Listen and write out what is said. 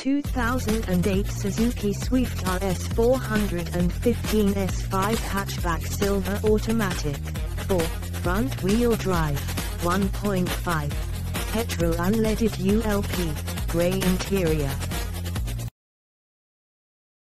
2008 Suzuki Swift RS 415 S5 hatchback silver automatic. 4. Front-wheel drive. 1.5. Petrol unleaded ULP. Gray interior.